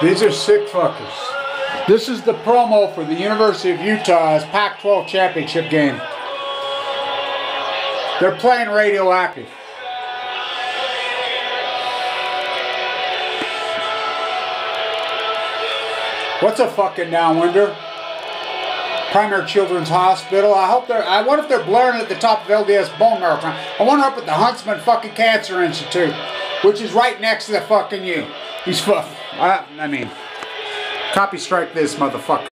These are sick fuckers. This is the promo for the University of Utah's Pac-12 championship game. They're playing Radioactive. What's a fucking downwinder? Primary Children's Hospital. I wonder if they're blaring at the top of LDS bone marrow. I wonder up at the Huntsman fucking Cancer Institute, which is right next to the fucking U. He's I mean, copy strike this motherfucker.